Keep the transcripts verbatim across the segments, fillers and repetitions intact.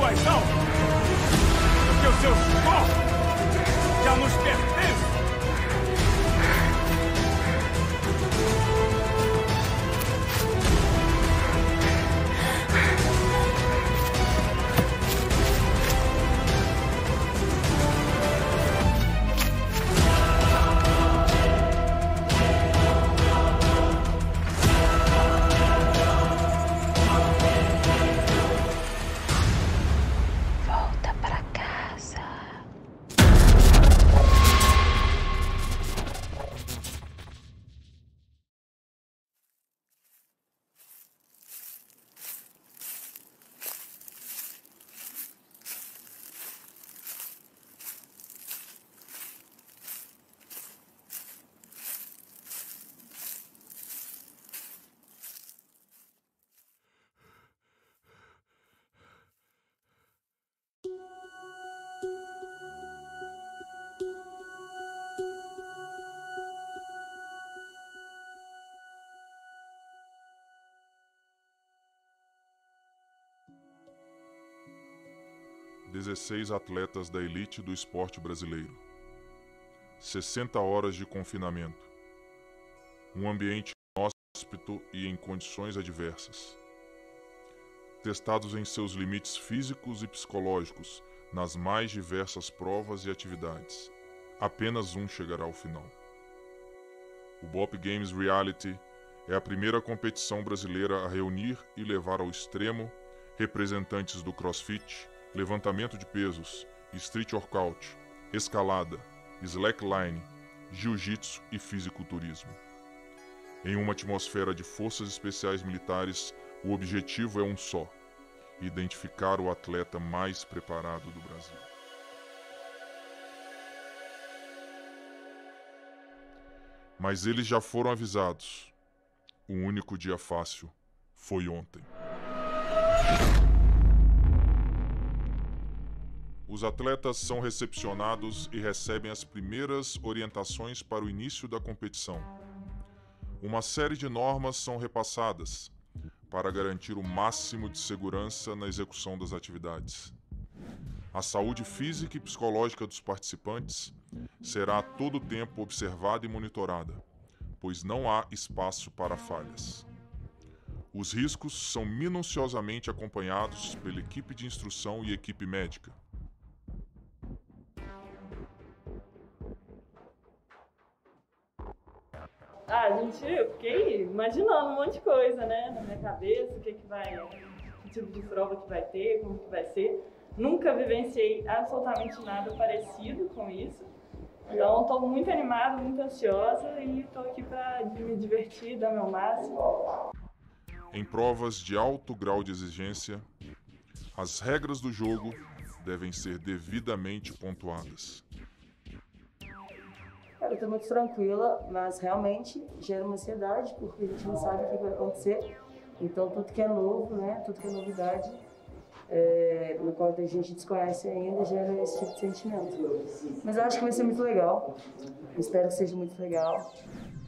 mais alto, porque os seus corpos já nos pertencem. dezesseis atletas da elite do esporte brasileiro. sessenta horas de confinamento. Um ambiente inóspito e em condições adversas. Testados em seus limites físicos e psicológicos nas mais diversas provas e atividades. Apenas um chegará ao final. O Bop Games Reality é a primeira competição brasileira a reunir e levar ao extremo representantes do CrossFit, levantamento de pesos, street workout, escalada, slackline, jiu-jitsu e fisiculturismo. Em uma atmosfera de forças especiais militares, o objetivo é um só: identificar o atleta mais preparado do Brasil. Mas eles já foram avisados. O único dia fácil foi ontem. Os atletas são recepcionados e recebem as primeiras orientações para o início da competição. Uma série de normas são repassadas para garantir o máximo de segurança na execução das atividades. A saúde física e psicológica dos participantes será a todo tempo observada e monitorada, pois não há espaço para falhas. Os riscos são minuciosamente acompanhados pela equipe de instrução e equipe médica. Ah, gente, eu fiquei imaginando um monte de coisa, né, na minha cabeça, o que que vai, que tipo de prova que vai ter, como que vai ser. Nunca vivenciei absolutamente nada parecido com isso. Então, estou muito animada, muito ansiosa e estou aqui para me divertir, dar meu máximo. Em provas de alto grau de exigência, as regras do jogo devem ser devidamente pontuadas. Cara, eu tô muito tranquila, mas realmente gera uma ansiedade, porque a gente não sabe o que vai acontecer. Então, tudo que é novo, né, tudo que é novidade, é, no qual a gente desconhece ainda, gera esse tipo de sentimento. Mas eu acho que vai ser muito legal, eu espero que seja muito legal.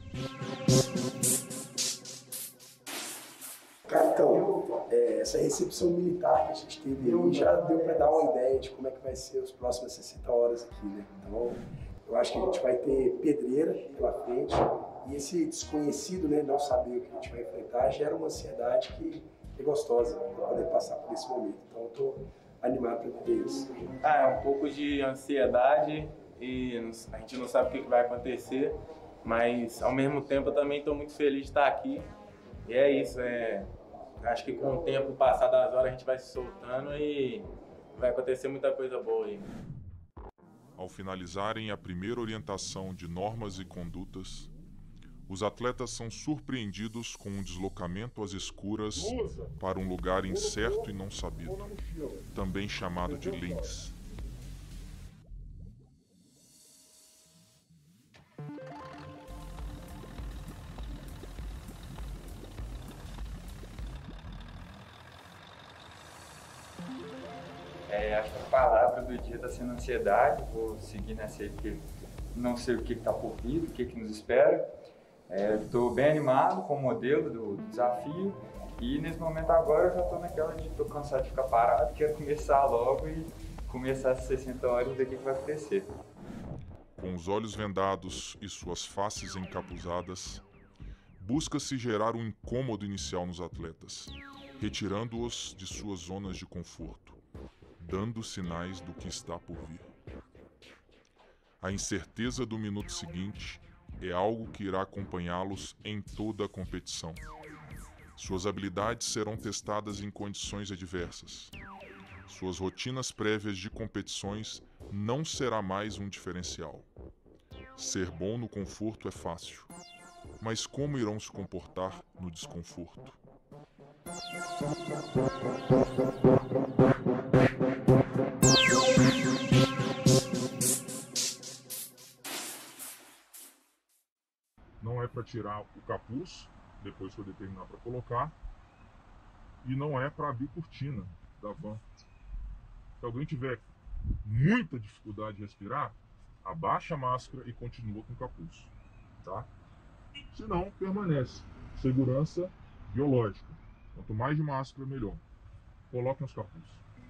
Então, é, essa recepção militar que a gente teve aí já deu para dar uma ideia de como é que vai ser as próximas sessenta horas aqui, né? Então, eu acho que a gente vai ter pedreira pela frente e esse desconhecido, né, não saber o que a gente vai enfrentar, gera uma ansiedade que é gostosa para poder passar por esse momento. Então, eu estou animado para viver isso. Ah, é um pouco de ansiedade e a gente não sabe o que vai acontecer, mas ao mesmo tempo eu também estou muito feliz de estar aqui. E é isso, é, acho que com o tempo passar das horas a gente vai se soltando e vai acontecer muita coisa boa aí. Ao finalizarem a primeira orientação de normas e condutas, os atletas são surpreendidos com um deslocamento às escuras para um lugar incerto e não sabido, também chamado de links. É, acho que a palavra do dia está sendo ansiedade. Vou seguir nessa aí porque não sei o que está por vir, o que, que nos espera. Estou é, bem animado com o modelo do, do desafio E nesse momento agora eu já estou naquela de tô cansado de ficar parado, quero começar logo e começar essas sessenta horas daqui que vai acontecer. Com os olhos vendados e suas faces encapuzadas, busca-se gerar um incômodo inicial nos atletas, retirando-os de suas zonas de conforto, dando sinais do que está por vir. A incerteza do minuto seguinte é algo que irá acompanhá-los em toda a competição. Suas habilidades serão testadas em condições adversas. Suas rotinas prévias de competições não será mais um diferencial. Ser bom no conforto é fácil, mas como irão se comportar no desconforto? Não é para tirar o capuz depois que eu determinar para colocar, e não é para abrir cortina da van. Se alguém tiver muita dificuldade de respirar, abaixa a máscara e continua com o capuz, tá? Se não, permanece. Segurança biológica. Quanto mais de máscara, melhor. Coloquem os capuz.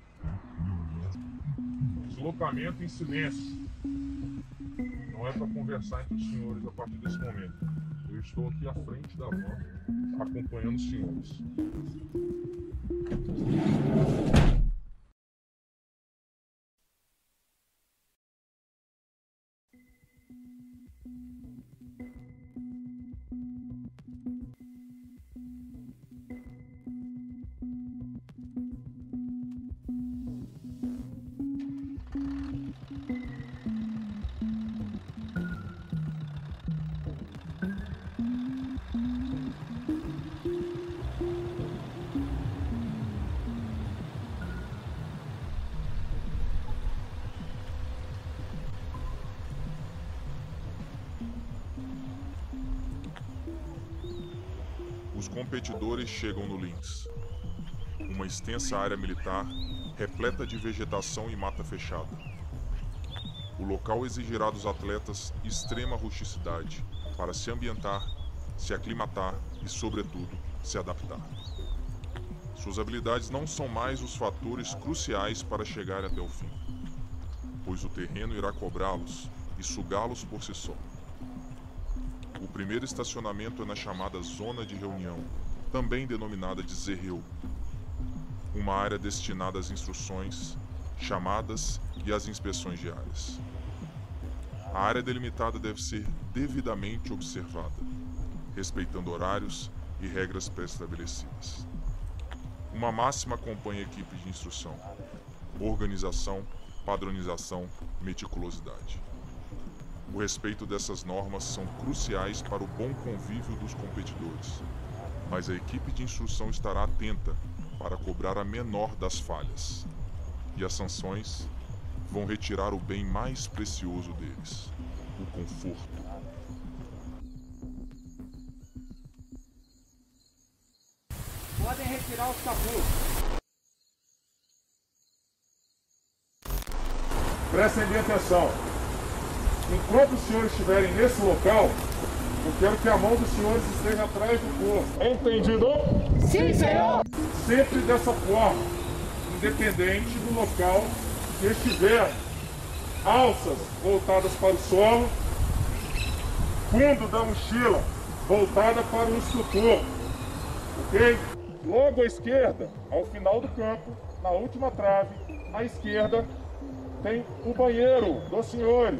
Deslocamento em silêncio. Não é para conversar entre os senhores a partir desse momento. Eu estou aqui à frente da van, acompanhando os senhores. Os competidores chegam no Links, uma extensa área militar repleta de vegetação e mata fechada. O local exigirá dos atletas extrema rusticidade para se ambientar, se aclimatar e, sobretudo, se adaptar. Suas habilidades não são mais os fatores cruciais para chegar até o fim, pois o terreno irá cobrá-los e sugá-los por si só. O primeiro estacionamento é na chamada Zona de Reunião, também denominada de Zerreu, uma área destinada às instruções, chamadas e às inspeções diárias. A área delimitada deve ser devidamente observada, respeitando horários e regras pré-estabelecidas. Uma máxima acompanha a equipe de instrução: organização, padronização, meticulosidade. O respeito dessas normas são cruciais para o bom convívio dos competidores, mas a equipe de instrução estará atenta para cobrar a menor das falhas, e as sanções vão retirar o bem mais precioso deles, o conforto. Podem retirar os capuz. Prestem bem atenção. Enquanto os senhores estiverem nesse local, eu quero que a mão dos senhores esteja atrás do corpo. Entendido? Sim, senhor! Sempre dessa forma, independente do local que estiver. Alças voltadas para o solo, fundo da mochila voltada para o instrutor, ok? Logo à esquerda, ao final do campo, na última trave, à esquerda, tem o banheiro dos senhores.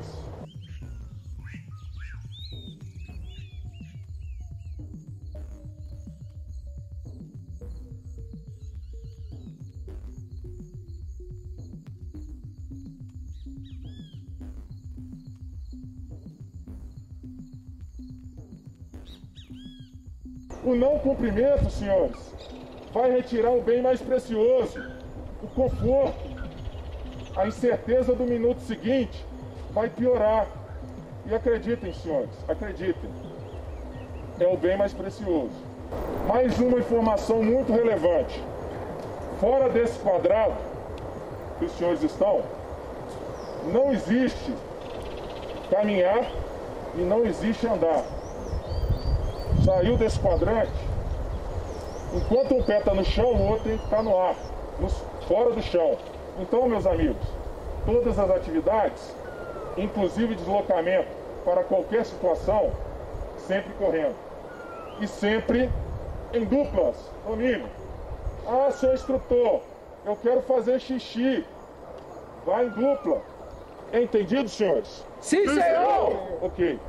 O não cumprimento, senhores, vai retirar o bem mais precioso, o conforto. A incerteza do minuto seguinte vai piorar. E acreditem, senhores, acreditem, é o bem mais precioso. Mais uma informação muito relevante. Fora desse quadrado que os senhores estão, não existe caminhar e não existe andar. Saiu desse quadrante, Enquanto um pé está no chão, o outro tem que estar no ar, no, fora do chão. Então, meus amigos, todas as atividades, inclusive deslocamento para qualquer situação, sempre correndo. E sempre em duplas, comigo. Ah, seu instrutor, eu quero fazer xixi. Vai em dupla. Entendido, senhores? Sim, Sim, senhor! Ok.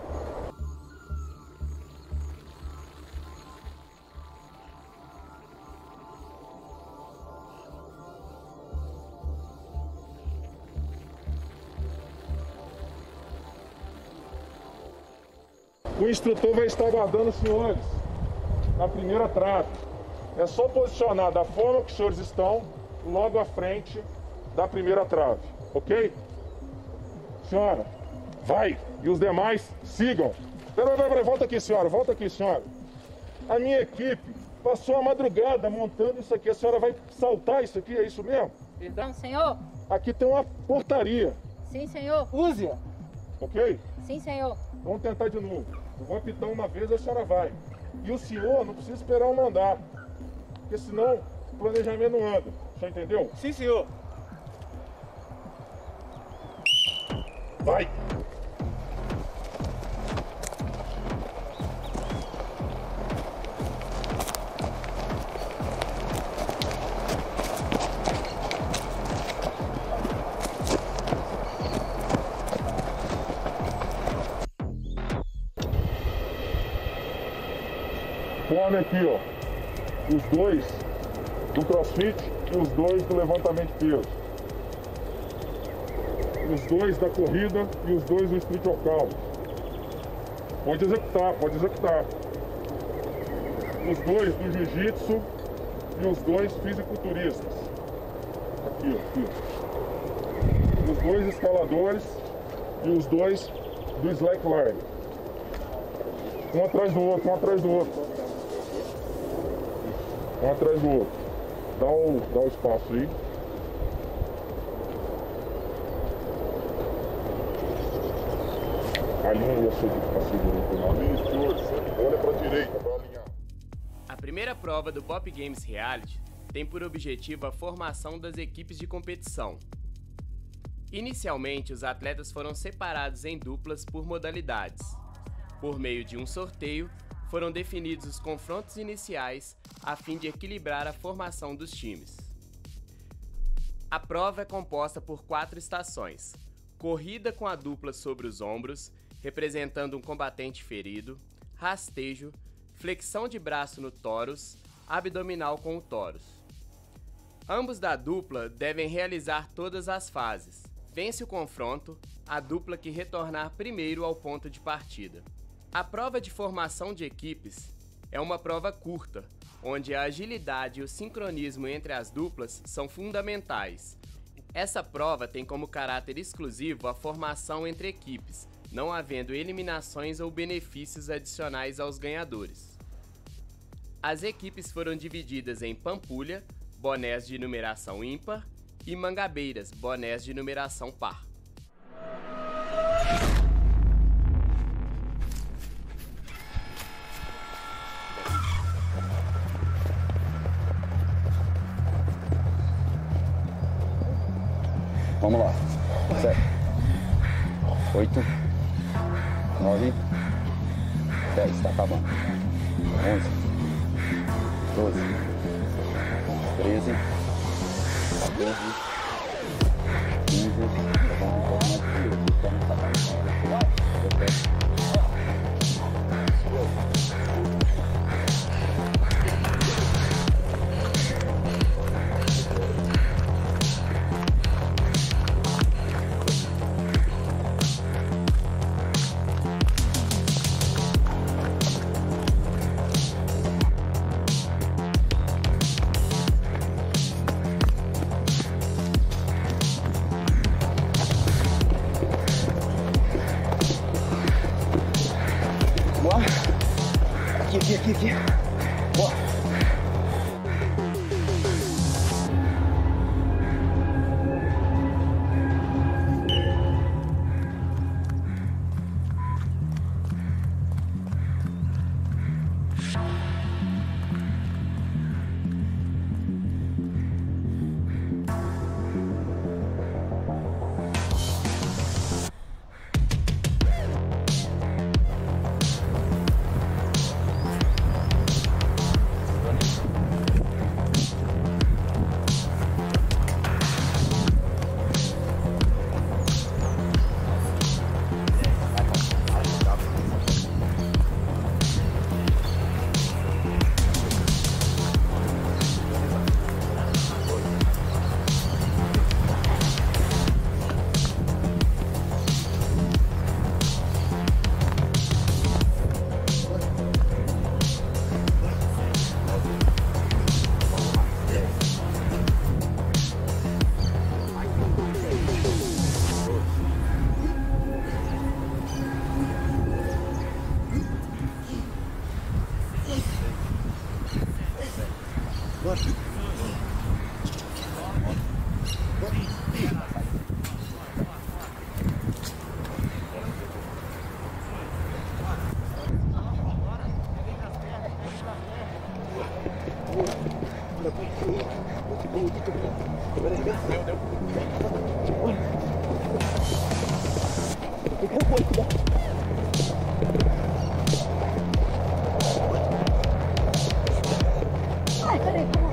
O instrutor vai estar aguardando os senhores na primeira trave. É só posicionar da forma que os senhores estão, logo à frente da primeira trave, ok? Senhora, vai! E os demais, sigam! Peraí, peraí, peraí, volta aqui, senhora, volta aqui, senhora. A minha equipe passou a madrugada montando isso aqui. A senhora vai saltar isso aqui, é isso mesmo? Perdão, senhor? Aqui tem uma portaria. Sim, senhor. Use-a. Ok? Sim, senhor. Vamos tentar de novo. Eu vou apitar uma vez e a senhora vai. E o senhor não precisa esperar eu mandar. Porque senão o planejamento não anda. O senhor entendeu? Sim, senhor. Vai! Forme aqui, ó, os dois do CrossFit e os dois do levantamento de peso. Os dois da corrida e os dois do street workout. Pode executar, pode executar. Os dois do jiu-jitsu e os dois fisiculturistas. Aqui, ó, aqui. Os dois escaladores e os dois do slackline. Um atrás do outro, um atrás do outro. Um atrás do outro. Dá o, dá o espaço aí. Alinha a sua direita. Olha para a direita para alinhar. A primeira prova do Bop Games Reality tem por objetivo a formação das equipes de competição. Inicialmente, os atletas foram separados em duplas por modalidades. Por meio de um sorteio, foram definidos os confrontos iniciais a fim de equilibrar a formação dos times. A prova é composta por quatro estações: corrida com a dupla sobre os ombros, representando um combatente ferido, rastejo, flexão de braço no tórax, abdominal com o tórax. Ambos da dupla devem realizar todas as fases. Vence o confronto a dupla que retornar primeiro ao ponto de partida. A prova de formação de equipes é uma prova curta, onde a agilidade e o sincronismo entre as duplas são fundamentais. Essa prova tem como caráter exclusivo a formação entre equipes, não havendo eliminações ou benefícios adicionais aos ganhadores. As equipes foram divididas em pampulha, bonés de numeração ímpar, e mangabeiras, bonés de numeração par. Vamos lá. Sete. Oito. Nove. Dez. Está acabando. Onze. Doze. Treze. Quatorze. Quinze. Dezessete. Ai, peraí, calma.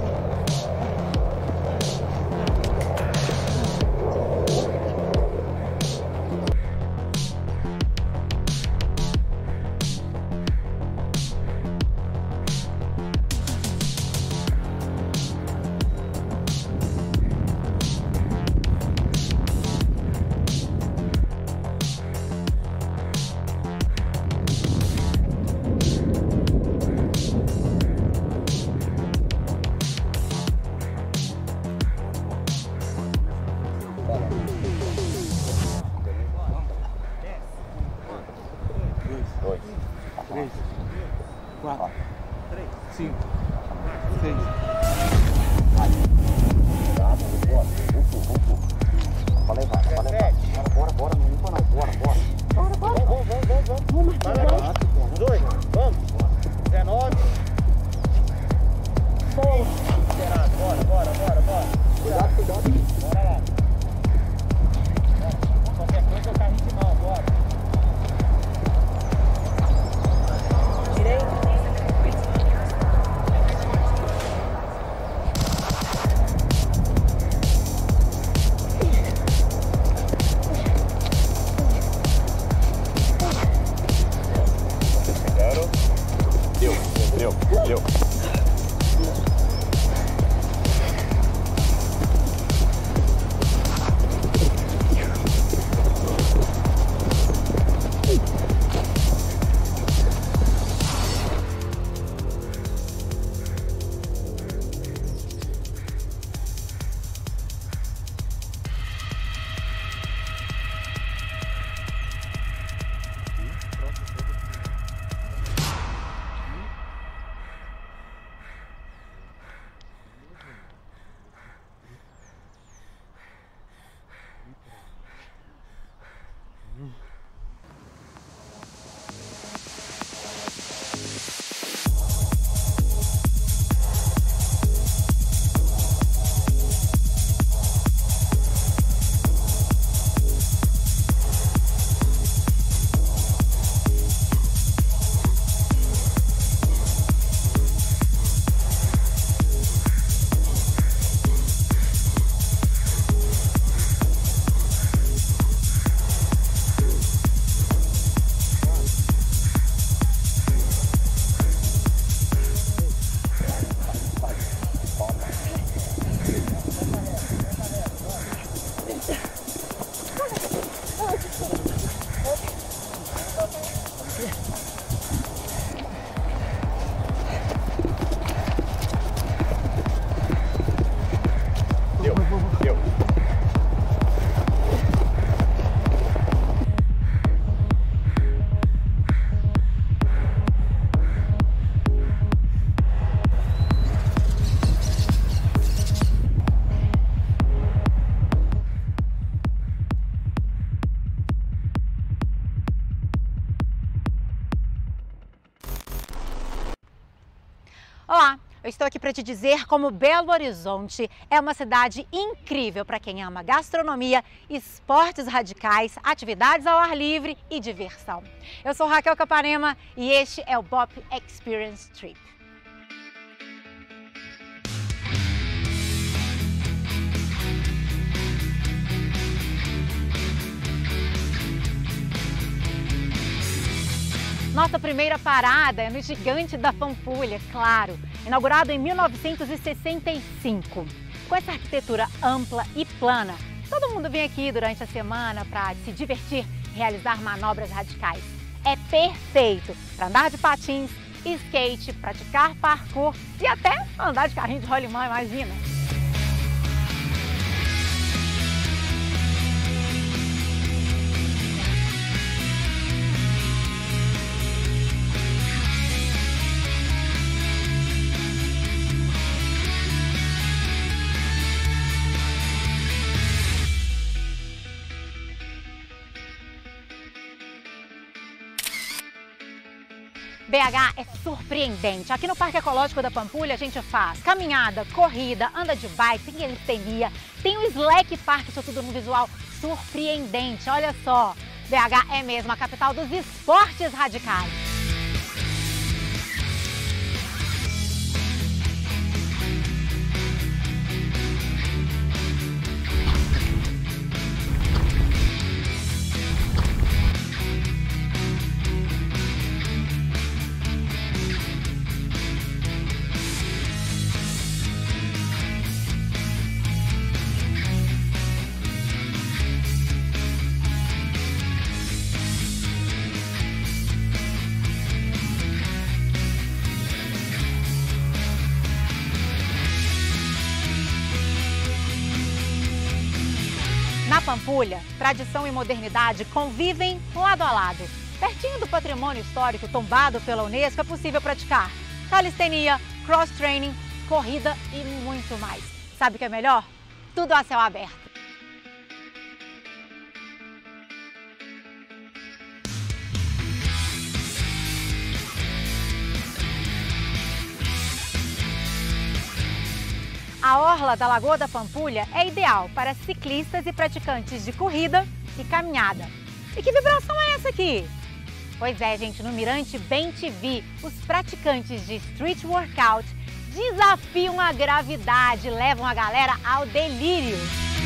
Olá, eu estou aqui para te dizer como Belo Horizonte é uma cidade incrível para quem ama gastronomia, esportes radicais, atividades ao ar livre e diversão. Eu sou Raquel Capanema e este é o B O P Experience Trip. Nossa primeira parada é no Gigante da Pampulha, claro, inaugurado em mil novecentos e sessenta e cinco. Com essa arquitetura ampla e plana, todo mundo vem aqui durante a semana para se divertir e realizar manobras radicais. É perfeito para andar de patins, skate, praticar parkour e até andar de carrinho de rolimã, imagina! B H é surpreendente. Aqui no Parque Ecológico da Pampulha a gente faz caminhada, corrida, anda de bike, tem calistenia, tem o Slack Park, isso tudo num visual surpreendente. Olha só, B H é mesmo a capital dos esportes radicais. Na Pampulha, tradição e modernidade convivem lado a lado. Pertinho do patrimônio histórico tombado pela Unesco, é possível praticar calistenia, cross-training, corrida e muito mais. Sabe o que é melhor? Tudo a céu aberto. A orla da Lagoa da Pampulha é ideal para ciclistas e praticantes de corrida e caminhada. E que vibração é essa aqui? Pois é, gente, no Mirante Bem T V, os praticantes de street workout desafiam a gravidade, levam a galera ao delírio.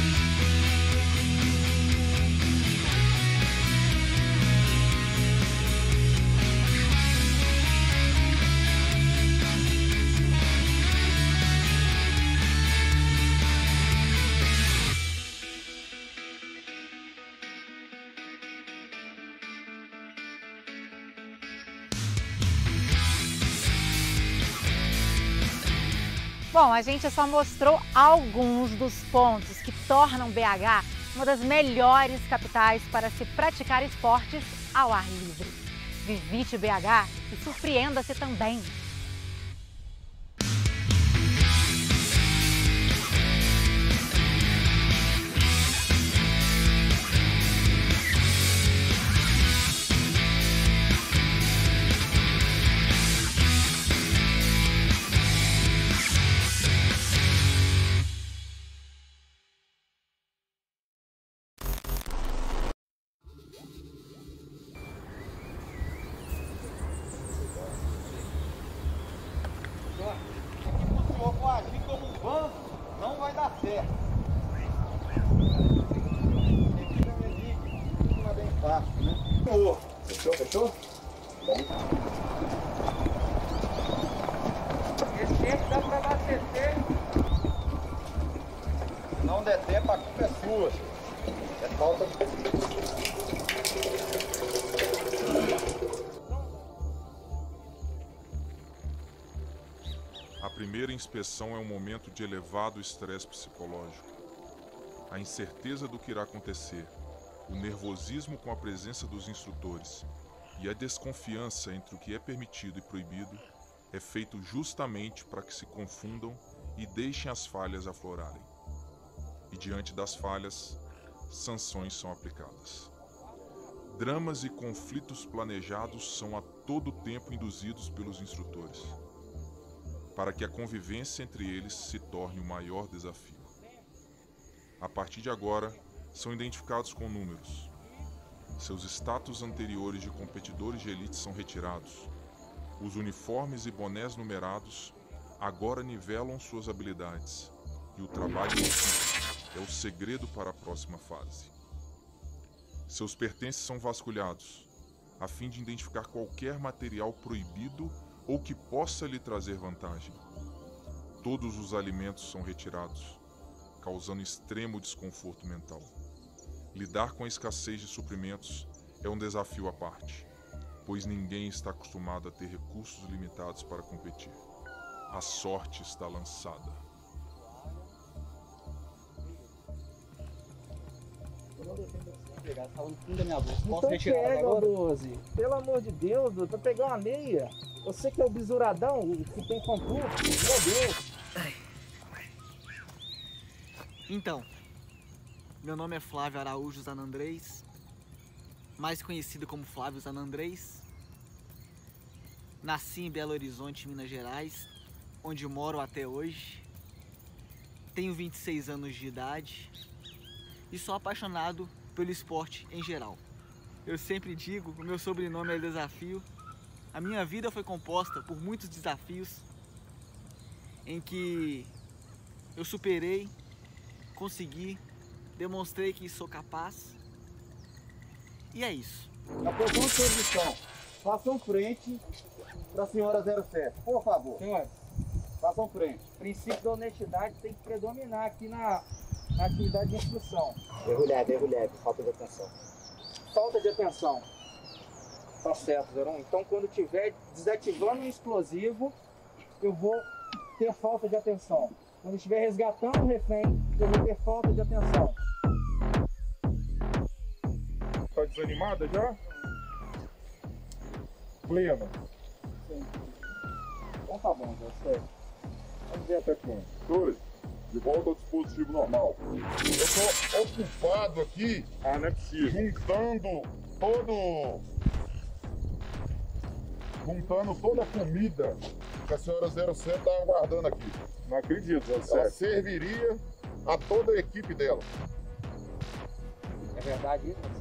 Bom, a gente só mostrou alguns dos pontos que tornam B H uma das melhores capitais para se praticar esportes ao ar livre. Visite B H e surpreenda-se também. Fechou, fechou? Esse tempo dá pra abastecer. Não der tempo, a culpa é sua. É falta de... A primeira inspeção é um momento de elevado estresse psicológico. A incerteza do que irá acontecer, o nervosismo com a presença dos instrutores e a desconfiança entre o que é permitido e proibido é feito justamente para que se confundam e deixem as falhas aflorarem. E diante das falhas, sanções são aplicadas. Dramas e conflitos planejados são a todo tempo induzidos pelos instrutores, para que a convivência entre eles se torne o maior desafio. A partir de agora, são identificados com números. Seus status anteriores de competidores de elite são retirados. Os uniformes e bonés numerados agora nivelam suas habilidades, e o trabalho em equipe é o segredo para a próxima fase. Seus pertences são vasculhados, a fim de identificar qualquer material proibido ou que possa lhe trazer vantagem. Todos os alimentos são retirados, causando extremo desconforto mental. Lidar com a escassez de suprimentos é um desafio à parte, pois ninguém está acostumado a ter recursos limitados para competir. A sorte está lançada. Então pega, doze. Pelo amor de Deus, eu tô pegando uma meia. Você que é o bisuradão, o que tem concurso. Meu Deus. Então, meu nome é Flávio Araújo Zanandrés, mais conhecido como Flávio Zanandrés. Nasci em Belo Horizonte, Minas Gerais, onde moro até hoje. Tenho vinte e seis anos de idade e sou apaixonado pelo esporte em geral. Eu sempre digo, o meu sobrenome é Desafio. A minha vida foi composta por muitos desafios em que eu superei, consegui, demonstrei que sou capaz. E é isso. A posição de posição. Façam frente para a senhora zero sete, por favor. Senhora, façam frente. O princípio da honestidade tem que predominar aqui na, na atividade de instrução. Erro leve, erro leve, falta de atenção. Falta de atenção. Tá certo, zero um. Então, quando estiver desativando um explosivo, eu vou ter falta de atenção. Quando estiver resgatando um refém, eu vou ter falta de atenção. Tá desanimada já? Plena. Sim. Então tá bom, já sei. Vamos ver até quando. Dois. De volta ao dispositivo normal. Eu tô ocupado aqui, ah, não é possível, juntando todo... Juntando toda a comida que a senhora zero sete está aguardando aqui. Não acredito, zero sete. Ela serviria a toda a equipe dela. É verdade isso?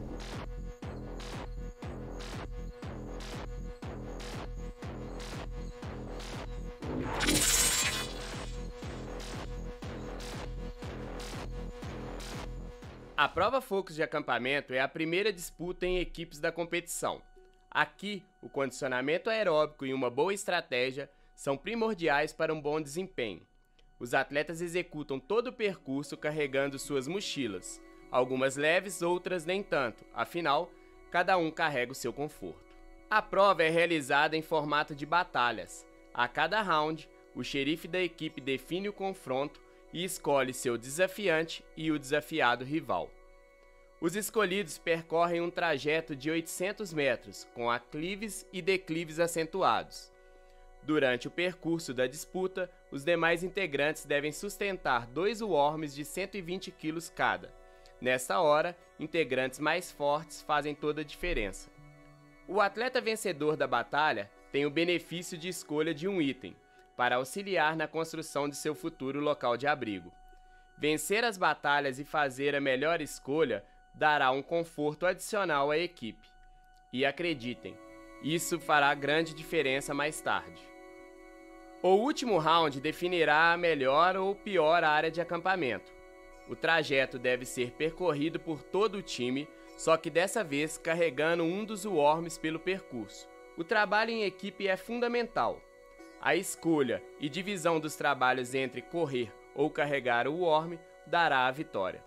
A prova Focus de acampamento é a primeira disputa em equipes da competição. Aqui, o condicionamento aeróbico e uma boa estratégia são primordiais para um bom desempenho. Os atletas executam todo o percurso carregando suas mochilas, algumas leves, outras nem tanto, afinal, cada um carrega o seu conforto. A prova é realizada em formato de batalhas. A cada round, o xerife da equipe define o confronto e escolhe seu desafiante e o desafiado rival. Os escolhidos percorrem um trajeto de oitocentos metros, com aclives e declives acentuados. Durante o percurso da disputa, os demais integrantes devem sustentar dois worms de cento e vinte quilos cada. Nessa hora, integrantes mais fortes fazem toda a diferença. O atleta vencedor da batalha tem o benefício de escolha de um item, para auxiliar na construção de seu futuro local de abrigo. Vencer as batalhas e fazer a melhor escolha dará um conforto adicional à equipe. E acreditem, isso fará grande diferença mais tarde. O último round definirá a melhor ou pior área de acampamento. O trajeto deve ser percorrido por todo o time, só que dessa vez carregando um dos worms pelo percurso. O trabalho em equipe é fundamental. A escolha e divisão dos trabalhos entre correr ou carregar o worm dará a vitória.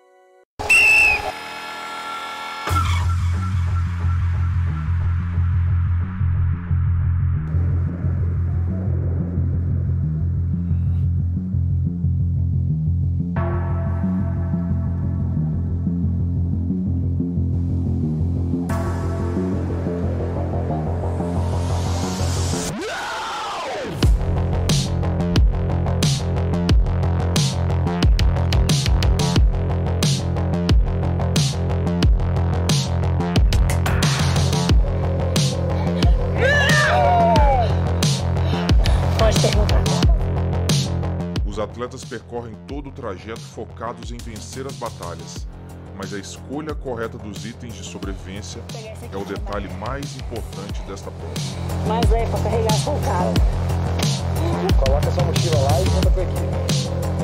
Os atletas percorrem todo o trajeto focados em vencer as batalhas, mas a escolha correta dos itens de sobrevivência é o detalhe mais importante desta prova. Mas é para carregar com o cara. Coloca sua mochila lá e manda pra aqui.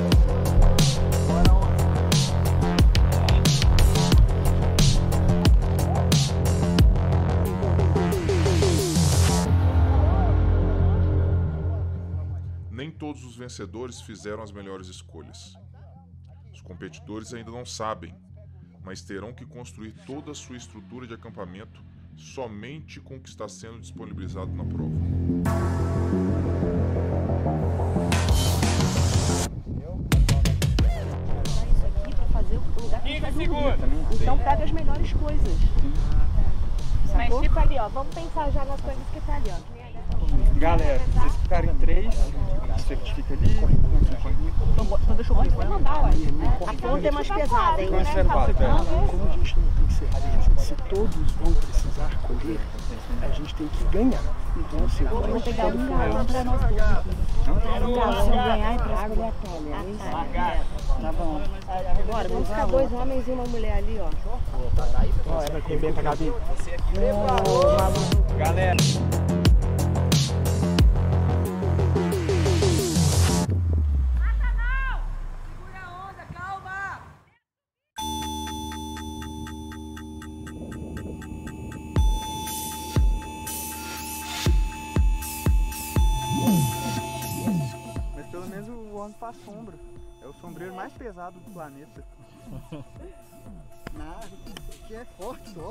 Nem todos os vencedores fizeram as melhores escolhas. Os competidores ainda não sabem, mas terão que construir toda a sua estrutura de acampamento somente com o que está sendo disponibilizado na prova. quinze segundos. Então pega as melhores coisas. Mas tipo ali, ó, vamos pensar já nas coisas que tá ali, ó. Galera, vocês ficarem em três, você fica ali. Então deixa eu ver. A ponta é mais pesada, hein? Como a gente não tem certeza se todos vão precisar colher, a gente tem que ganhar. Então, assim, vamos pegar um galão pra nós dois. Um galão, se ganhar e pra água é Tá bom. Agora, vamos ficar dois homens e uma mulher ali, ó. Ó, vai ter bem pra Gabi. Você é preparou. Galera. Mas pelo menos o homem faz sombra. É o sombreiro mais pesado do planeta. Não, aqui é forte só.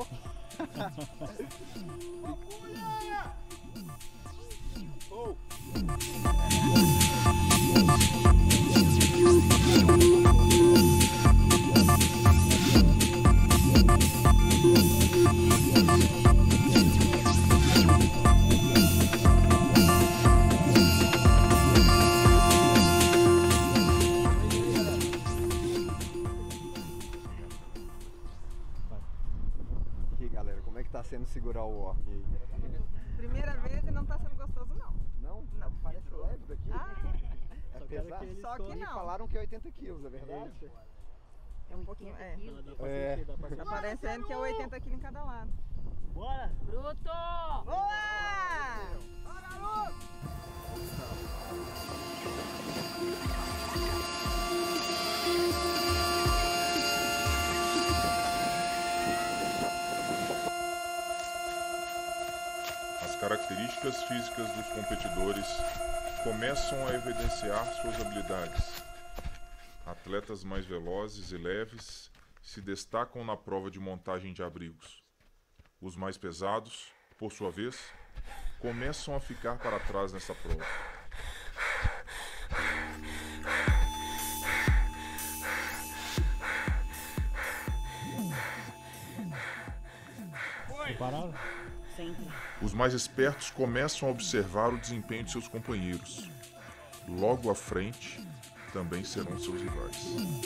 Tá sendo segurar o org aí? Primeira vez e não tá sendo gostoso não. Não? Não. Parece leve daqui. Ah. É pesado? Que Só que não. Falaram que é oitenta quilos, é verdade? É um pouquinho, é. É. Tá parecendo que é oitenta quilos em cada lado. Bora! Bruto! Boa! Bora, Lu! As características físicas dos competidores começam a evidenciar suas habilidades. Atletas mais velozes e leves se destacam na prova de montagem de abrigos. Os mais pesados, por sua vez, começam a ficar para trás nessa prova. Prepararam? Sempre. Os mais espertos começam a observar o desempenho de seus companheiros. Logo à frente, também serão seus rivais.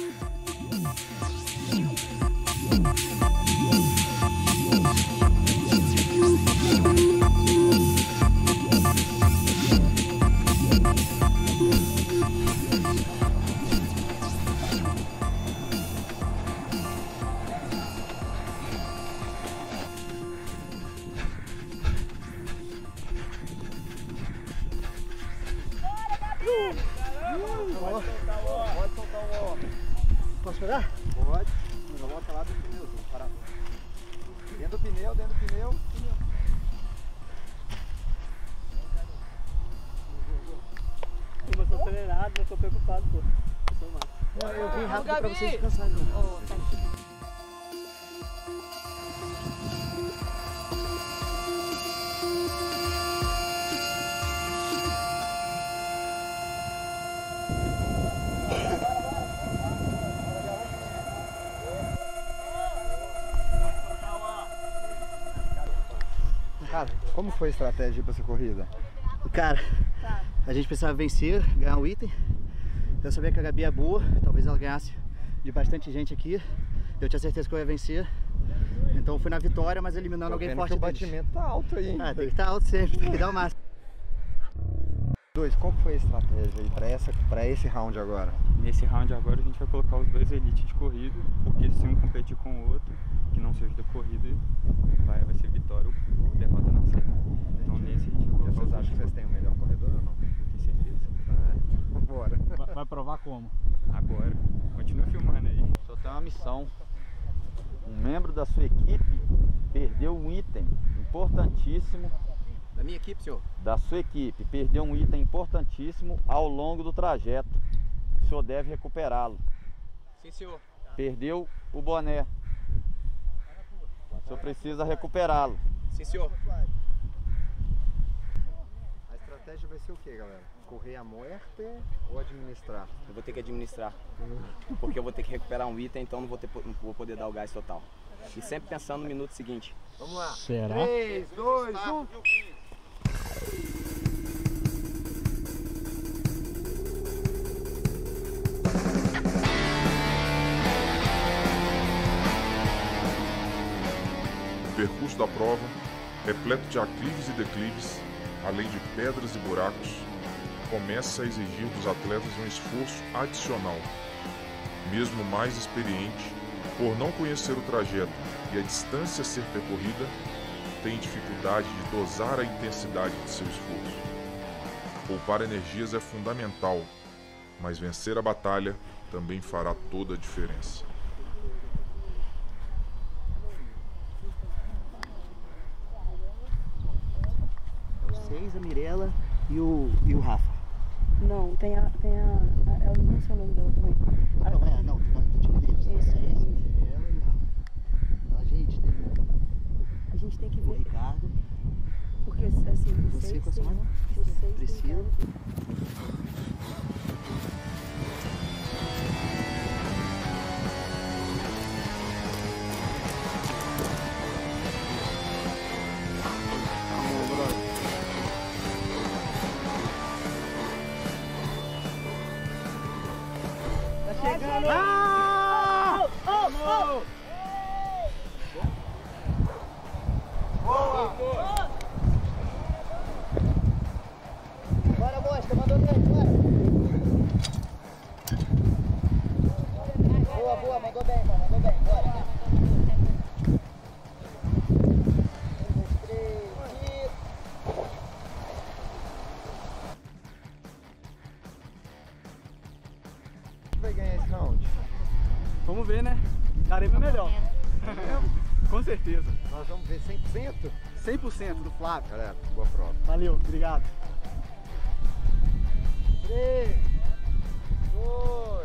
Pode soltar o ó. Posso pegar? Pode. Já bota lá dentro do pneuzinho. Para. Dentro do pneu, dentro do pneu. Eu tô acelerado, eu tô preocupado, pô. Eu, eu vim rápido pra vocês descansarem. Oh, tá aqui. Cara, como foi a estratégia para essa corrida? Cara, a gente precisava vencer, ganhar um item. Eu sabia que a Gabi é boa, talvez ela ganhasse de bastante gente aqui. Eu tinha certeza que eu ia vencer. Então eu fui na vitória, mas eliminando Tô alguém vendo forte que o deles. batimento tá alto aí, hein? Ah, tem que estar alto sempre, tem que dar o máximo. Dois, qual foi a estratégia aí para essa, para esse round agora? Nesse round agora a gente vai colocar os dois elites de corrida, porque se um competir com o outro, que não seja da corrida, vai, vai ser vitória ou derrota na série. Então nesse a gente vai colocar. Vocês acham que vocês têm o melhor corredor ou não? Eu tenho certeza. É. Bora. Vai, vai provar como? Agora. Continua filmando aí. Só tem uma missão. Um membro da sua equipe perdeu um item importantíssimo. Da minha equipe, senhor? Da sua equipe. Perdeu um item importantíssimo ao longo do trajeto. O senhor deve recuperá-lo. Sim, senhor. Perdeu o boné. O senhor precisa recuperá-lo. Sim, senhor. A estratégia vai ser o que, galera? Correr a muerte ou administrar? Eu vou ter que administrar. Porque eu vou ter que recuperar um item, então não vou, ter, não vou poder dar o gás total. E sempre pensando no minuto seguinte. Vamos lá. Será? três, dois, um. percurso da prova, repleto de aclives e declives, além de pedras e buracos, começa a exigir dos atletas um esforço adicional. Mesmo mais experiente, por não conhecer o trajeto e a distância a ser percorrida, tem dificuldade de dosar a intensidade de seu esforço. Poupar energias é fundamental, mas vencer a batalha também fará toda a diferença. Vocês, a Mirella e o, e o Rafa. Não, tem a. Tem a, a eu não sei o nome dela também. Ah, não, é, não, vocês, Mirella e Rafa. A gente tem A gente tem que o ver. Ricardo. Porque assim, Você vocês com a sua têm- mãe? vocês têm Priscila. Tá chegando! Ah! Oh, oh, Boa! Bora, Bosta, mandou bem, bora! Boa, boa, mandou bem, mano, mandou bem, bora! Um, dois, três, e... Vai ganhar esse round? Vamos ver, né? Darei pra melhor. Com certeza. Nós vamos ver cem por cento? cem por cento do Flávio. Galera, boa prova. Valeu, obrigado. três, dois,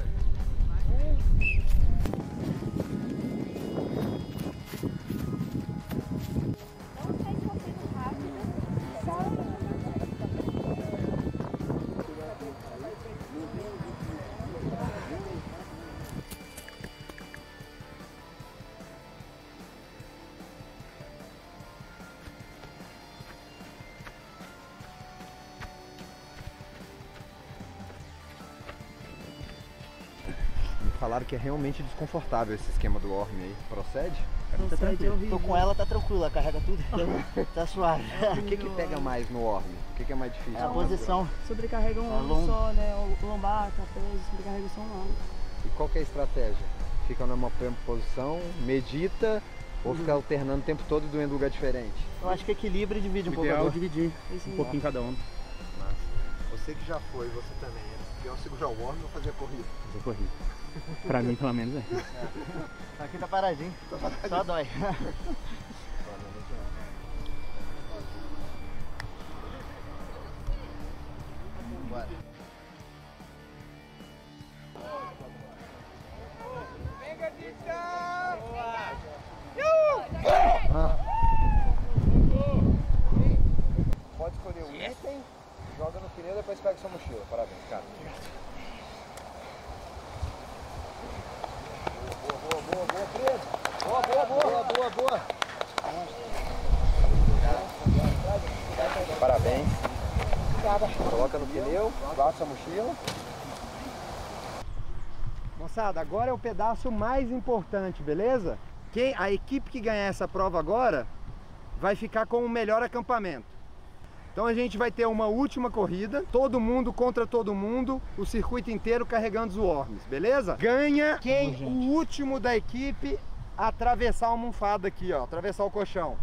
falaram que é realmente desconfortável esse esquema do Orme aí. Procede? Tá tranquilo. Tô com ela, tá tranquilo, ela carrega tudo. Tá suave. O que que pega mais no Orme? O que que é mais difícil? É a posição. Sobrecarrega um É ombro longo. só, né? O lombar, trapézio, sobrecarrega só um ombro. E qual que é a estratégia? Fica numa mesma posição, medita ou fica alternando o tempo todo e doendo em lugar diferente? Eu acho que equilibra e divide um pouco a Ideal dor. dividir Isso um aí. pouquinho cada um. Você que já foi, você também, é pior segurar o Orme ou fazer a corrida? Fazer corrida. Pra mim, pelo menos, é. Aqui tá paradinho. Só dói. Bora. Venga, Tita! Ah. Pode escolher um item, joga no pneu e depois pega sua mochila. Parabéns, cara. Boa, boa, boa, Pedro. Boa, boa, boa. Boa, boa, boa. Parabéns. Coloca no pneu, guarda sua mochila. Moçada, agora é o pedaço mais importante, beleza? Quem, a equipe que ganhar essa prova agora vai ficar com o melhor acampamento. Então a gente vai ter uma última corrida, todo mundo contra todo mundo, o circuito inteiro carregando os worms, beleza? Ganha quem o último da equipe atravessar a almofada aqui, ó, atravessar o colchão.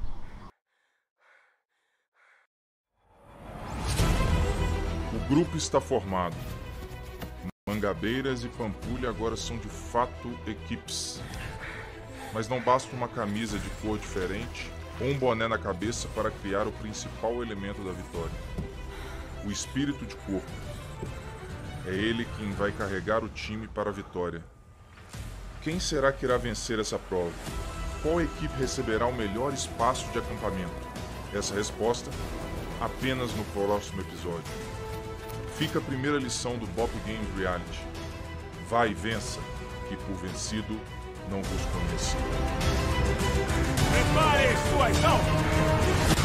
O grupo está formado. Mangabeiras e Pampulha agora são de fato equipes. Mas não basta uma camisa de cor diferente ou um boné na cabeça para criar o principal elemento da vitória: o espírito de corpo. É ele quem vai carregar o time para a vitória. Quem será que irá vencer essa prova? Qual equipe receberá o melhor espaço de acampamento? Essa resposta apenas no próximo episódio. Fica a primeira lição do Bop Games Reality. Vai e vença, que por vencido não vos conheci. Preparem suas almas!